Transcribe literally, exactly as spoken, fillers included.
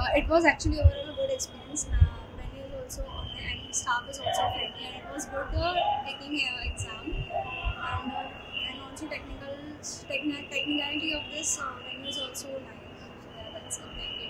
Uh, it was actually overall a good experience. Uh, venue is also and staff is also friendly, and it was good uh, taking uh, exam and uh, and also technical techni- technicality of this uh, venue is also nice. So yeah, that's it. Thank you.